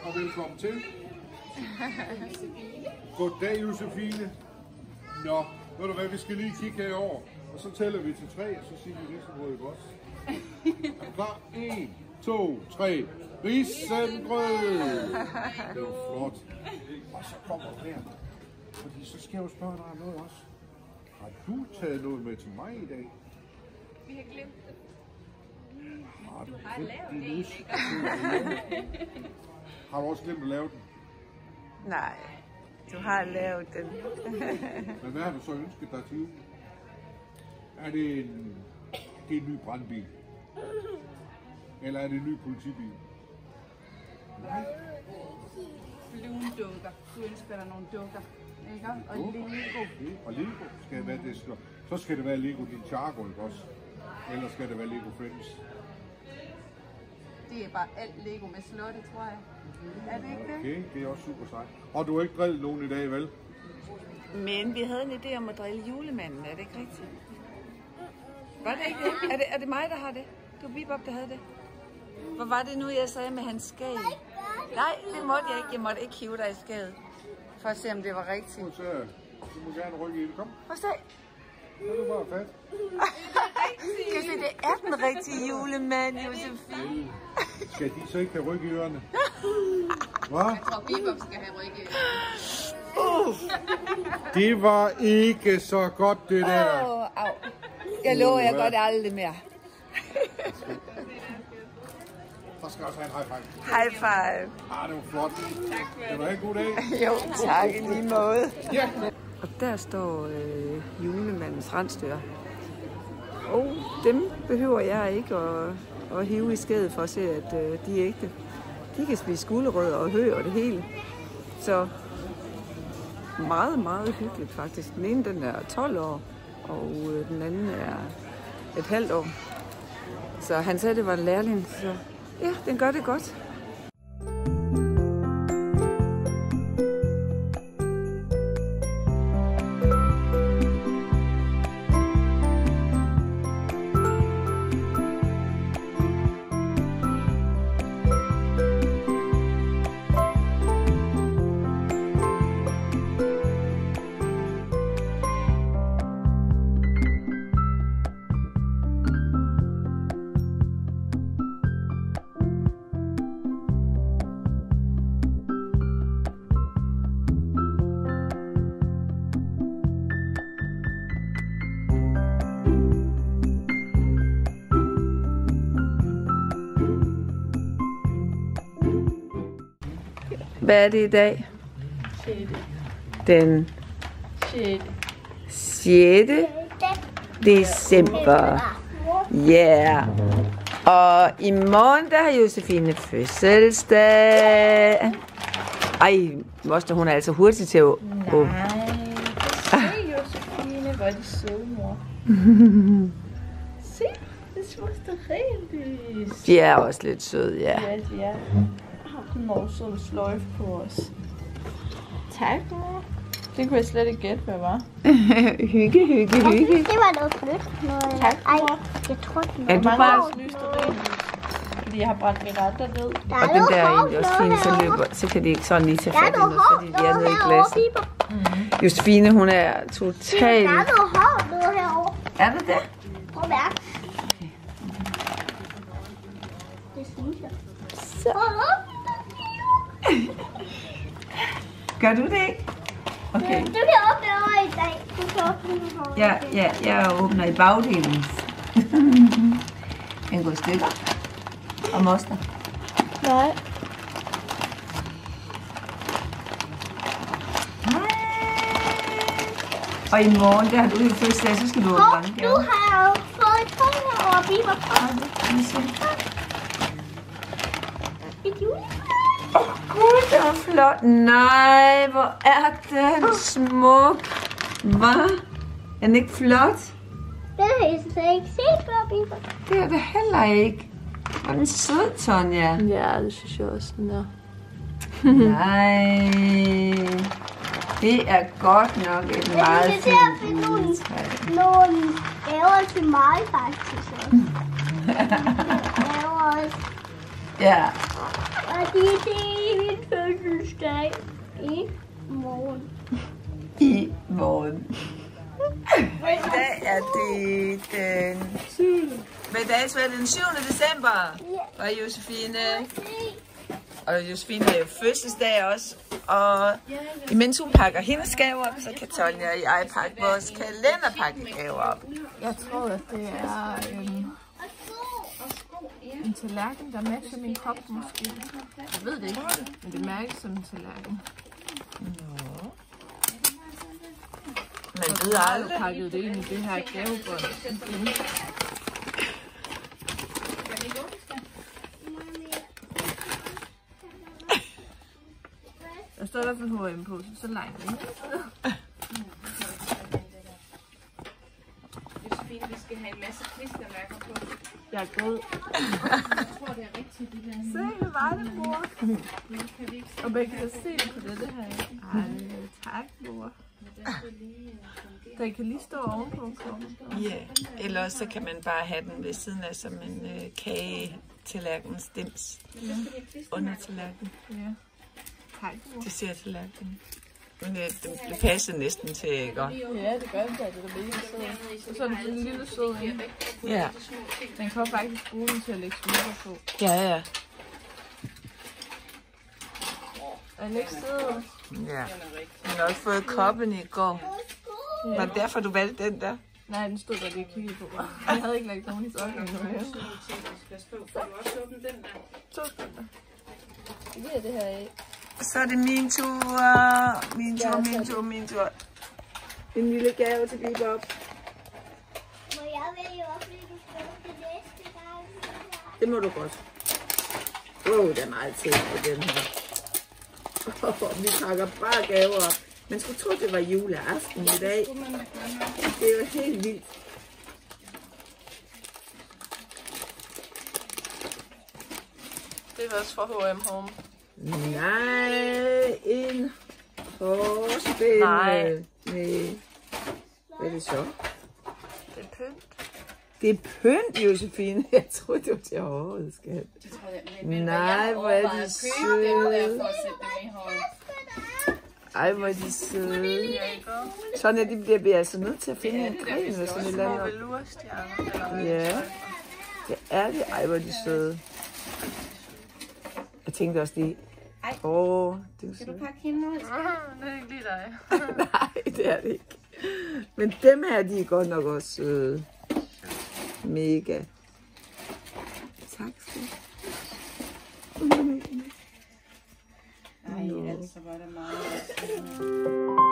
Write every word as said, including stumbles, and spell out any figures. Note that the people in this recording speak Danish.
og velkommen til. Goddag, Josefine. Nå, ved du hvad, vi skal lige kigge herover, og så tæller vi til tre, og så siger vi risengrød i boss. Er du klar? En, to, tre. Risengrød! Det var flot. Og så kommer der. Fordi så skal jeg jo spørge dig om noget også. Har du taget noget med til mig i dag? Vi har glemt det. Har du glemt det, Lise? Har du også glemt at lave den? Nej, du har lavet den. Men hvad har du så ønsket dig til? Er det en, det er en ny brandbil? Eller er det en ny politibil? Nej. Flyvende dukker. Du ønsker dig nogle dukker. Ikke? Og Lego. Og Lego skal være det. Så skal det være Lego Ninjago, ikke også? Eller skal det være Lego Friends? Det er bare alt Lego med slotte, tror jeg. Er det ikke det? Okay, det er også super sejt. Og du har ikke drillet nogen i dag, vel? Men vi havde en idé om at drille julemanden, er det ikke rigtigt? Var det ikke det? Er det, er det mig, der har det? Det var Bebop, der havde det. Hvor var det nu, jeg sagde med hans skæg? Nej, det måtte jeg ikke. Jeg måtte ikke hive dig i skæget. For at se, om det var rigtigt. Så du må gerne rykke i det. Kom. Prøv at se. Så er du bare fat. Kan se, det er den rigtige julemand, Josefine. Skal de så ikke have ryg i ørerne? Hvad? Jeg tror, Bebop skal have ryg i ørerne. Uh, det var ikke så godt, det der. Åh, oh, au. Jeg lover, jeg gør det aldrig mere. Så skal også have en high five. High five. Ah, det var flot. Det var en god dag. Jo, tak i lige måde. Ja. Og der står øh, julemandens rensdyr. Og dem behøver jeg ikke at, at hive i skædet for at se, at øh, de er ægte. De kan spise gulerødder og hø og det hele. Så meget, meget hyggeligt faktisk. Den ene den er tolv år, og øh, den anden er et halvt år. Så han sagde, det var en lærling, så ja, den gør det godt. Hvad er det i dag? Den sjette december. Ja. Yeah. Og i morgen der har Josefine fødselsdag. Ej, moster, hun er altså hurtig til at åbne. Nej, se Josefine, hvor er de søde, mor. Se, det er moster Rebis. De er også lidt søde, ja. Ja, de er. Hun har også en sløjfe på os. Tak, mor. Det kunne jeg slet ikke gætte, hvad var. Hygge, hygge, hygge. Det var noget blødt. Tak, mor. Ej, jeg tror, det Er du bare... Fordi jeg har brændt min rette ned. Og den der er egentlig også fint, så, løber, så kan de ikke sådan lige tage fat i noget, fordi de er nede i glasset. Mm-hmm. Josefine, hun er totalt... Der er noget hår nede herovre. Er det det? Prøv at mærke. Det synes jeg. Så. Gør du det ikke? Okay. Du kan åbne over i dag. Du kan åbne over i Ja, dag. ja, jeg åbner i bagdelen. Den går i stykker. Og moster. Nej. Og i morgen, der har du jo fødselsdag, så skal du åbne Hov, mange du gaver. har jo fået et tøj herovre, Bieber. Et juletræ. Åh oh, gud, det var flot. Nej, hvor er den smuk. Hvad? Er den ikke flot? Det har jeg slet ikke set før, Bieber. Det er det heller ikke. Hvor er den sød, Tonja. Ja, det synes jeg også, den er. Nej. Det er godt nok et Men meget vi skal til at fint finde nogle, juletræ. nogle gaver til mig, faktisk også. Gaver også. Ja. Og det, det er min fødselsdag i morgen. I morgen. Og i dag er det den syvende. Hvad dato er det? Den syvende december. Og Josefine. Og Josefine har jo fødselsdag også. Og imens hun pakker hendes gaver op, så kan Tonja og jeg pakke vores kalenderpakkegaver op. Jeg tror, at det er øhm, en tallerken, der matcher min kop måske. Jeg ved det ikke, men det mærkes som en tallerken. Nå. Man ved Jeg har aldrig. pakket det ind i det her gavebånd. Der står i hvert fald H og M på, så så langt ikke. Josefine, vi skal have en masse klistermærker på. Jeg er god. Jeg tror, det er rigtigt, det der. Se, hvad var det, mor? Og man kan se det på det her. Ej, tak, mor. Den kan lige stå ovenpå. Ja, eller også så kan man bare have den ved siden af som en øh, kage tallerken stims under tallerken. Ja. Tak, mor. Det ser tallerken. Men øh, det, det passer næsten til, ikke? Ja, det gør det, det er det mega sød. Og så er det sådan en lille sød en. Ja. Den kan faktisk bruge den til at lægge smukker på. Ja, ja. Er den ikke sød? Ja. Den har også fået koppen i går. Var det derfor, du valgte den der? Nej, den stod der lige og kiggede på. Jeg havde ikke lagt nogen i sokken endnu. To stykker. Det er det her af. Så er det min tur. Min tur, min tur, min tur. En lille gave til Bibop. Må jeg vælge op, fordi du skal til næste gang? Det må du godt. Wow, der er meget til på den her. Oh, vi pakker bare gaver op. Man skulle tro, det var juleaften i dag. Det er jo helt vildt. Det er også fra H og M Home. Nej, en forspil. Nej. Nej. Hvad er det så? Det er pynt. Det er pynt, Josefine. Jeg troede, det var til håret, skat. Nej, hvor er de søde. Ej, hvor er de søde. Sådan at de bliver vi altså nødt til at finde en gren eller sådan et eller andet. Velurstjerner. Ja, det er det. Ej, hvor er de søde. Jeg tænkte også lige, åh, oh, det er Skal søde. du pakke hende ud? Det er ikke lige dig. Nej, det er det ikke. Men dem her, de er godt nok også søde. Mega. Tak skal du. Ej, altså var det meget.